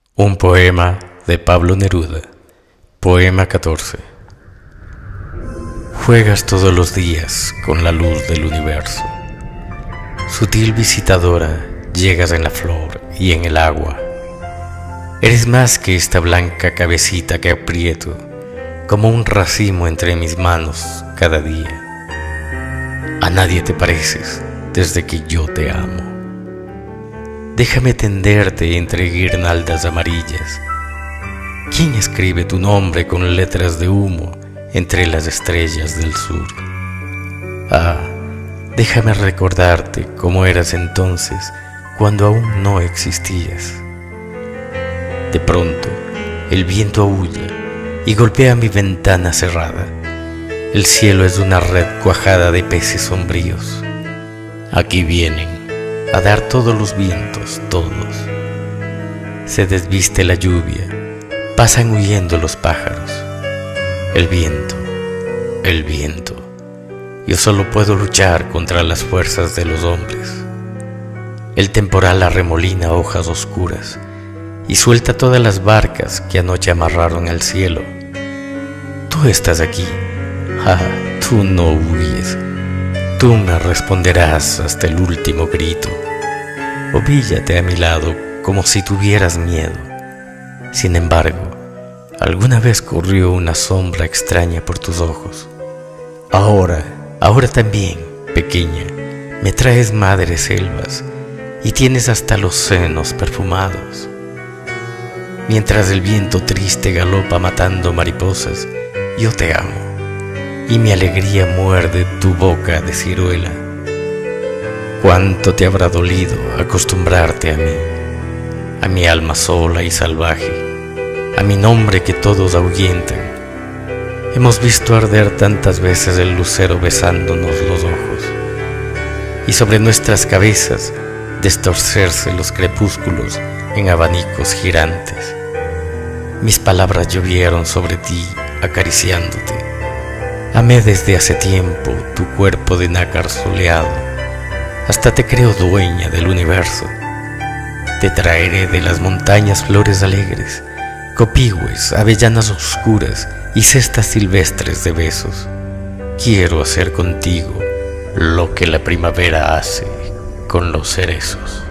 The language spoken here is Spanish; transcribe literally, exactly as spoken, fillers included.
Un poema de Pablo Neruda. Poema catorce. Juegas todos los días con la luz del universo. Sutil visitadora, llegas en la flor y en el agua. Eres más que esta blanca cabecita que aprieto, como un racimo entre mis manos cada día. A nadie te pareces desde que yo te amo. Déjame tenderte entre guirnaldas amarillas. ¿Quién escribe tu nombre con letras de humo entre las estrellas del sur? Ah, déjame recordarte cómo eras entonces cuando aún no existías. De pronto, el viento aúlla y golpea mi ventana cerrada. El cielo es una red cuajada de peces sombríos. Aquí vienen a dar todos los vientos, todos. Se desviste la lluvia, pasan huyendo los pájaros. El viento, el viento. Yo solo puedo luchar contra las fuerzas de los hombres. El temporal arremolina hojas oscuras y suelta todas las barcas que anoche amarraron al cielo. Tú estás aquí, ah, tú no huyes. Tú me responderás hasta el último grito. Ovíllate a mi lado como si tuvieras miedo. Sin embargo, alguna vez corrió una sombra extraña por tus ojos. Ahora, ahora también, pequeña, me traes madres selvas y tienes hasta los senos perfumados. Mientras el viento triste galopa matando mariposas, yo te amo. Y mi alegría muerde tu boca de ciruela. Cuánto te habrá dolido acostumbrarte a mí, a mi alma sola y salvaje, a mi nombre que todos ahuyentan. Hemos visto arder tantas veces el lucero besándonos los ojos, y sobre nuestras cabezas destorcerse los crepúsculos en abanicos girantes. Mis palabras llovieron sobre ti acariciándote. Amé desde hace tiempo tu cuerpo de nácar soleado, hasta te creo dueña del universo. Te traeré de las montañas flores alegres, copigües, avellanas oscuras y cestas silvestres de besos. Quiero hacer contigo lo que la primavera hace con los cerezos.